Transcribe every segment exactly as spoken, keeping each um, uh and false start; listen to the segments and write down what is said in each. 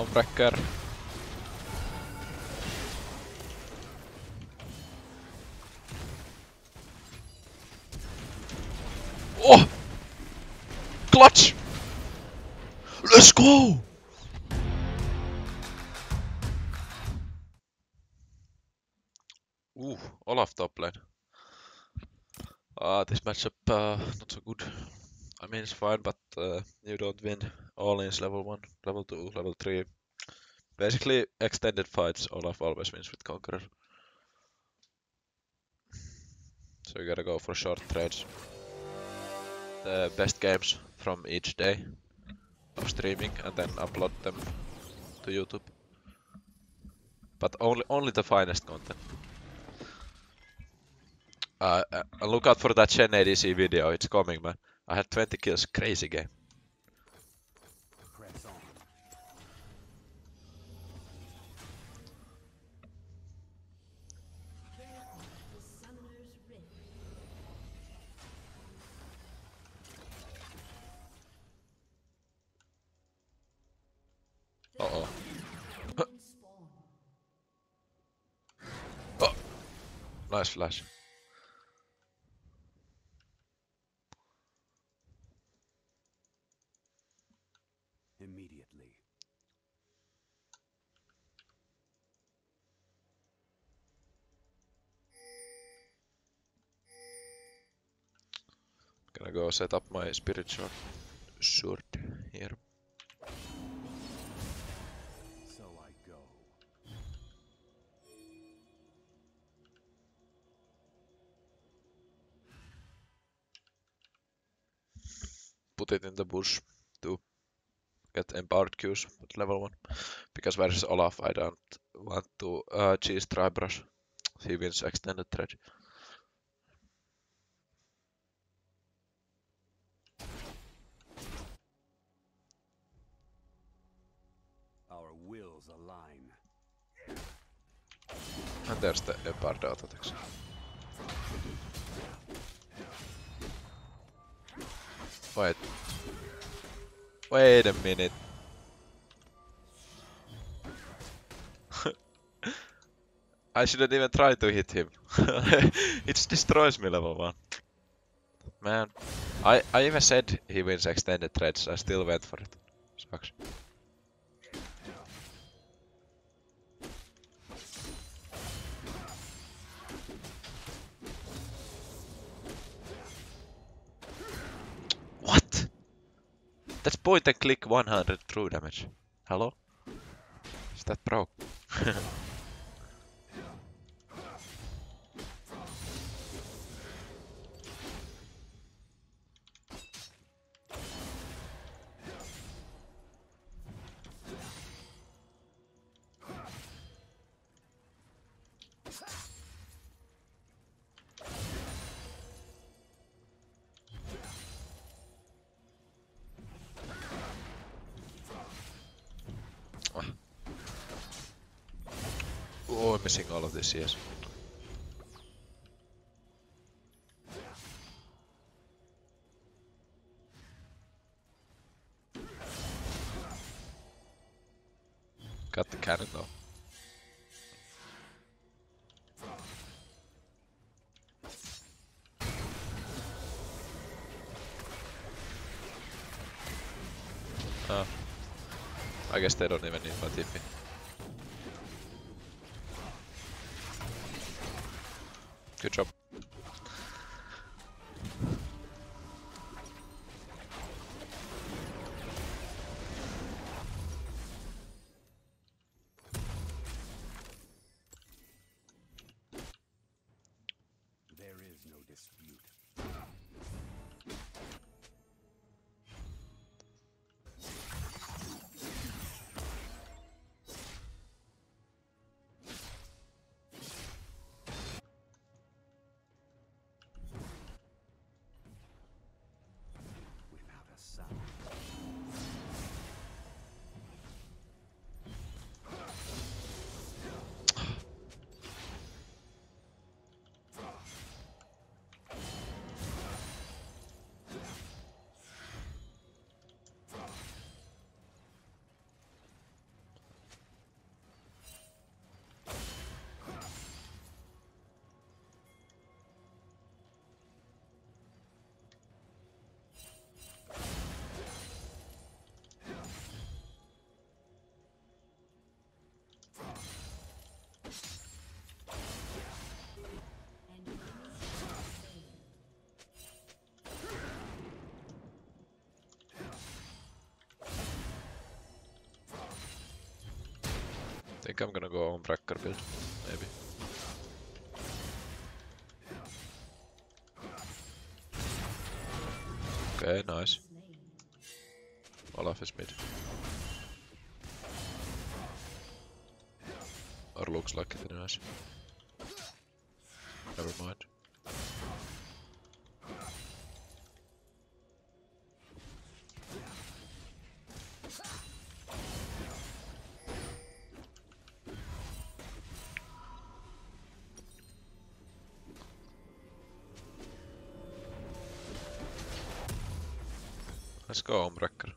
Omwrecker. Oh! Clutch! Let's go! Ooh, Olaf top lane. Ah, this matchup uh, not so good. I mean it's fine, but uh, you don't win all-ins level one, level two, level three. Basically, extended fights, Olaf always wins with Conqueror. So you gotta go for short trades. The best games from each day of streaming and then upload them to YouTube. But only only the finest content. Uh, uh, look out for that Shen A D C video, it's coming, man. I had twenty kills, crazy game. Uh oh. Oh! Nice flash. Immediately. Gonna go set up my spiritual sword here. So I go. Put it in the bush to get empowered Qs at level one. Because versus Olaf I don't want to uh, cheese Tribrush. He wins extended thread. Our wills align. And there's the empowered auto attacks. Wait. Wait a minute. I shouldn't even try to hit him. It destroys me level one. Man, I, I even said he wins extended threads, I still went for it. Sucks. What? That's point and click one hundred true damage. Hello? Is that broke? Oh, I'm missing all of this, yes. Got the cannon though. Oh. I guess they don't even need my T P. Good job. There is no dispute. think I'm gonna go on Brecker build, maybe. Okay, nice. Olaf is mid. Or looks like it anyways. Never mind. Let's go on Brecker.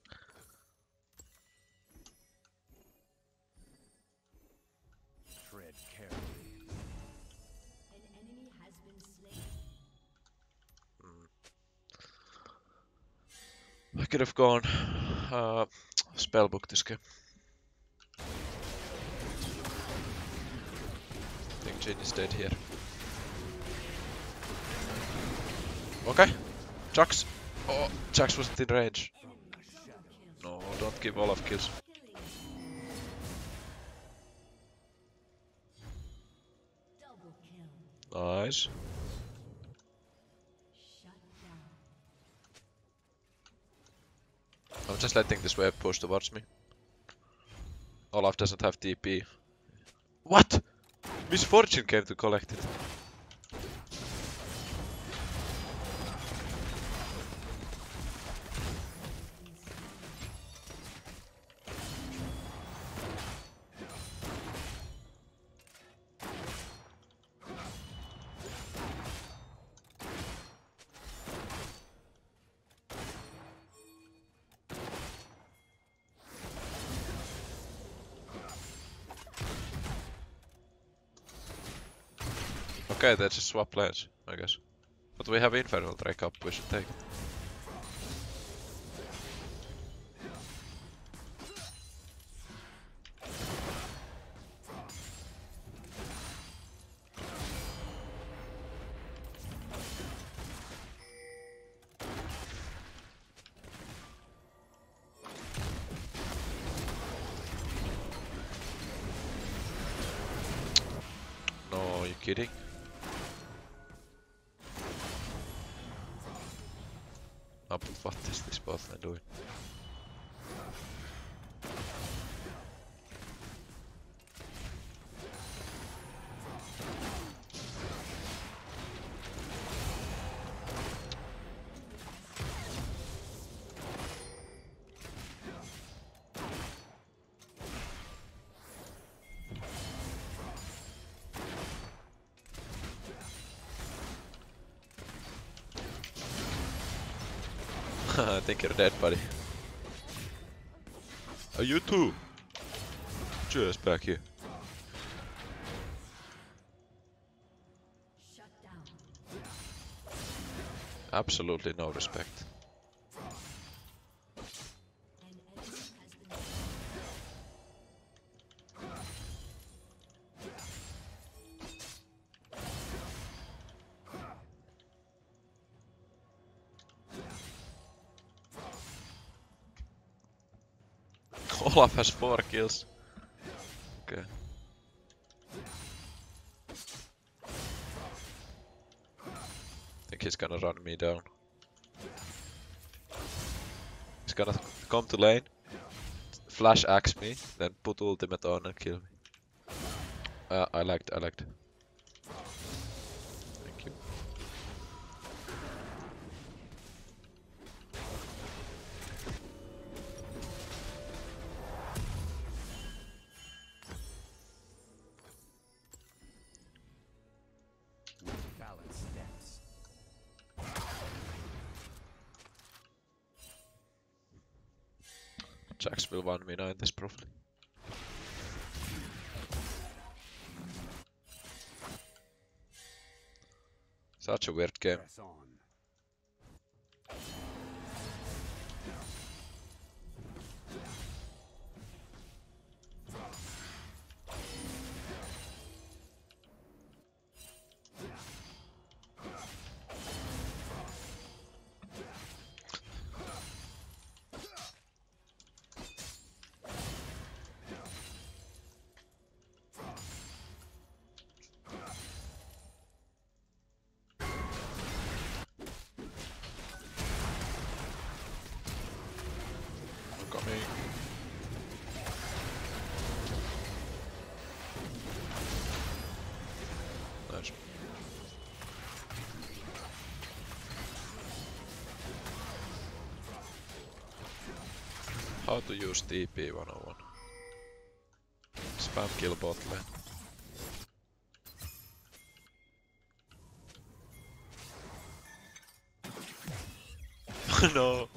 Tread carefully. An enemy has been slain. I could have gone uh, spellbook this game. I think Jin is dead here. Okay, Jax. Oh, Jax wasn't in range. No, don't give Olaf kills. Double kill. Nice. Shut down. I'm just letting this wave push towards me. Olaf doesn't have T P. What? Misfortune came to collect it. Okay, they just swap lanes, I guess. But we have Infernal Drake up, we should take it. No, are you kidding? Oh, but what is this bot lane doing? I think you're dead, buddy. Are you too? Just back here. Shut down. Absolutely no respect. An enemy has been Olaf has four kills. Okay. Think he's gonna run me down. He's gonna come to lane, flash axe me, then put ultimate on and kill me. Uh, I liked, I liked. Thank you. With balanced steps. Jax will one v nine this probably. Such a weird game. Press on. Coming. Nice. How to use T P one oh one. Spam kill bot lane. No.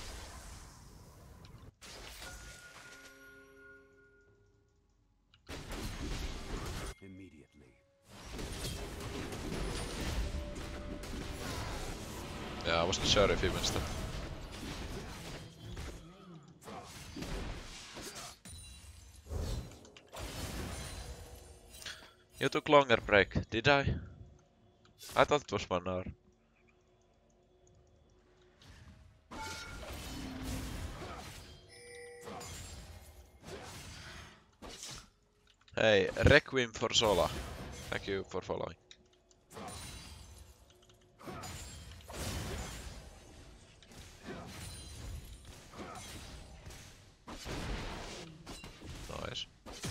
Immediately. Yeah, I wasn't sure if he missed it. You took longer break, did I? I thought it was one hour. Hey, Requiem for Sola. Thank you for following. Nice.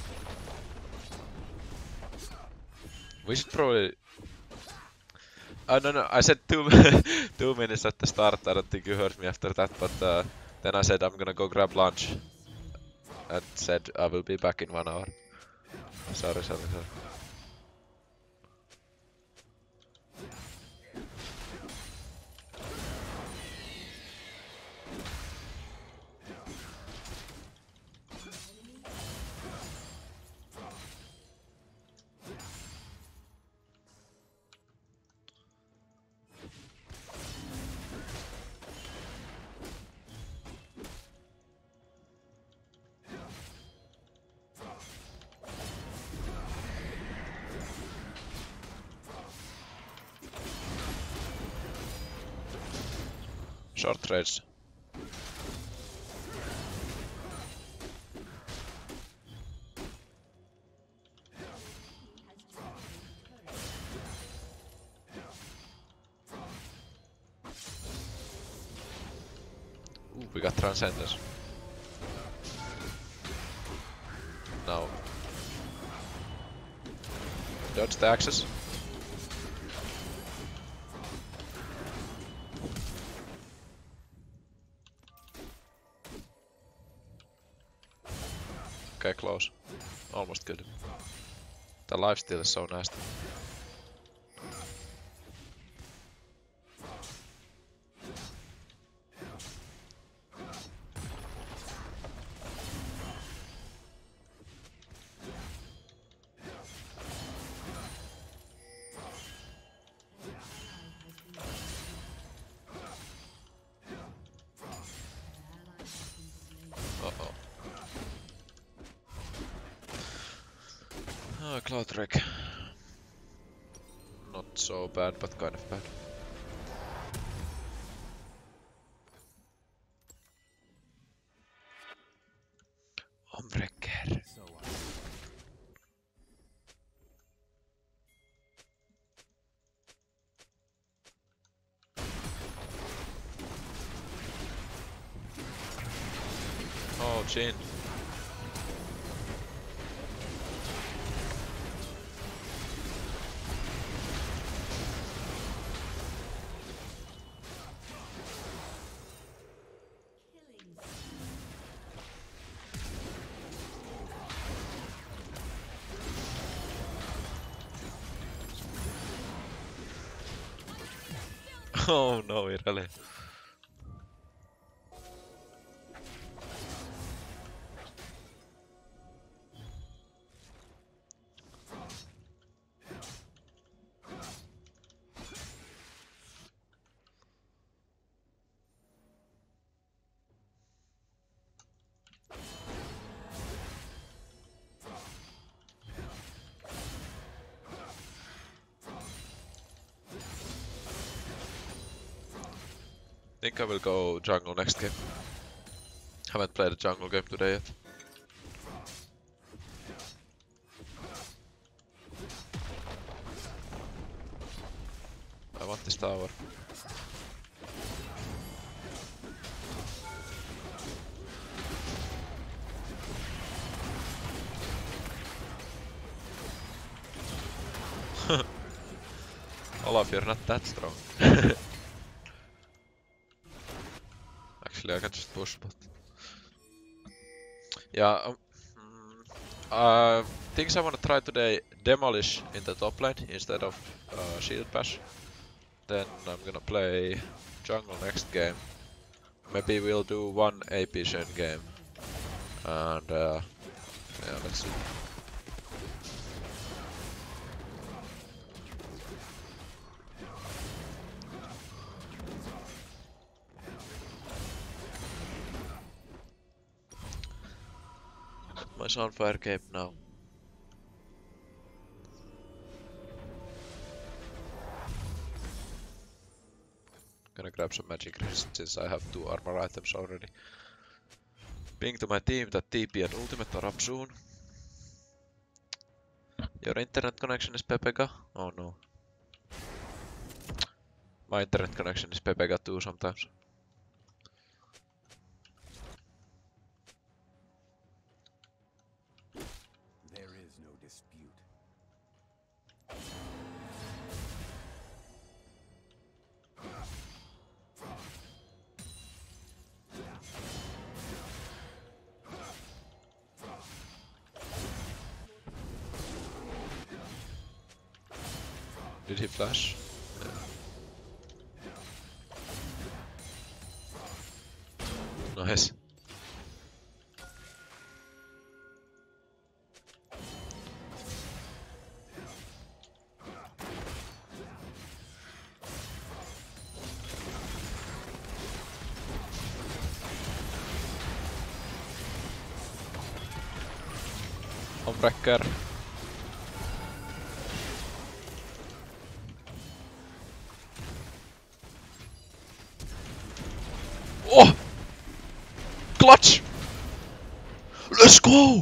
We should probably... Oh, no, no, I said two, two minutes at the start. I don't think you heard me after that, but uh, then I said I'm gonna go grab lunch. And said I will be back in one hour. Sorry, sorry, sorry. Short trades. Ooh, we got Transcendence. Now. Dodge the axes. Okay, close. Almost good. The lifesteal is so nasty. Uh-oh. Oh, Cloudrick. Not so bad, but kind of bad. Ombrecker. So I Oh, Shen. Killing Oh no, really. Think I will go jungle next game. Haven't played a jungle game today yet. I want this tower. Olaf, you're not that strong. Actually, I can just push, but yeah. Um, mm, uh, things I want to try today: demolish in the top lane instead of uh, shield bash. Then I'm gonna play jungle next game. Maybe we'll do one A P Shen game, and uh, yeah, let's see. My Sunfire cape now. Gonna grab some magic resist since I have two armor items already. Ping to my team that T P and ultimate are up soon. Your internet connection is Pepega? Oh no. My internet connection is Pepega too sometimes. There is no dispute. Did he flash? Yeah. Nice. Ombracker. Oh! Clutch! Let's go!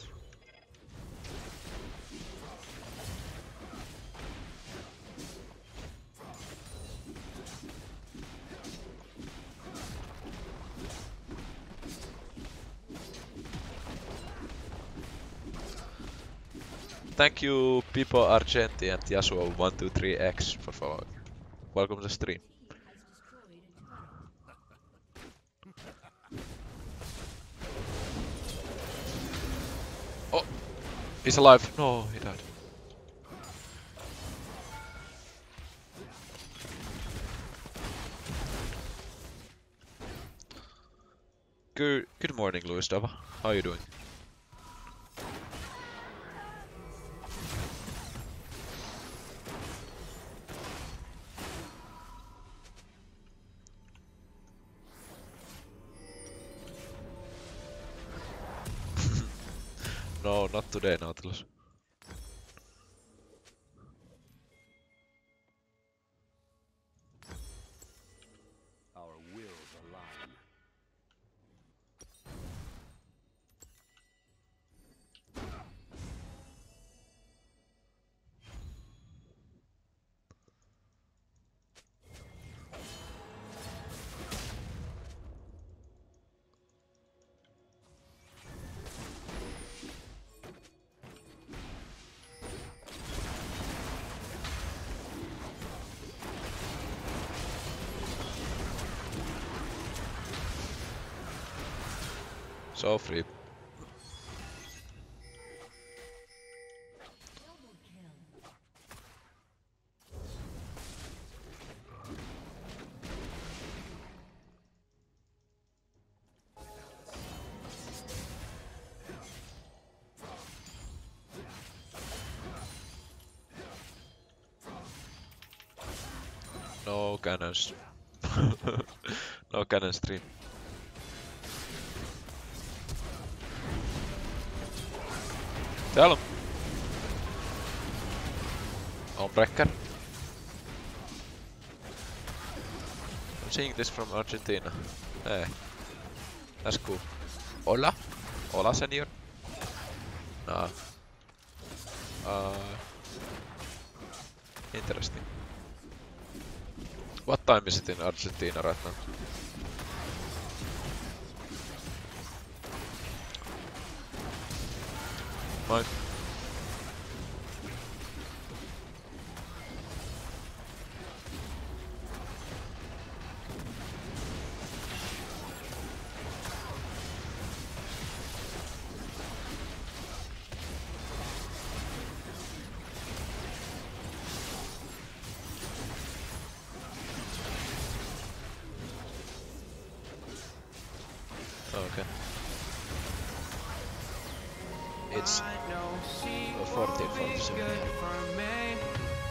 Thank you, Pipo Argenti and Yasuo one two three X for following. Welcome to the stream. Oh! He's alive. No, he died. Good, good morning, Luis Dava. How are you doing? No, not today, Nautilus. Our wills align. So free. Double kill. No cannons. No cannon stream. Tell him. Ombracker. I'm seeing this from Argentina. Hey. That's cool. Hola? Hola, senor? Nah. Uh, interesting. What time is it in Argentina right now? My It's uh, fourteen forty-seven.